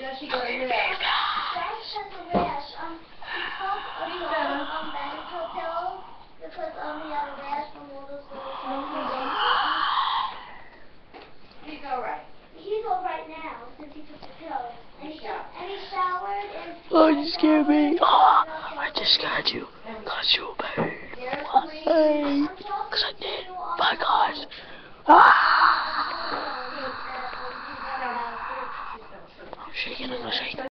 does she go to the Dad has a rash. He took Benadryl pills because he had a rash from all those little He's alright. He's alright now since he took the pills. And he showered and... Oh, you scared me. Oh, I just scared you. Cause you babe. Why? Cause I did. My God. Ah! I'm shaking. I'm shaking.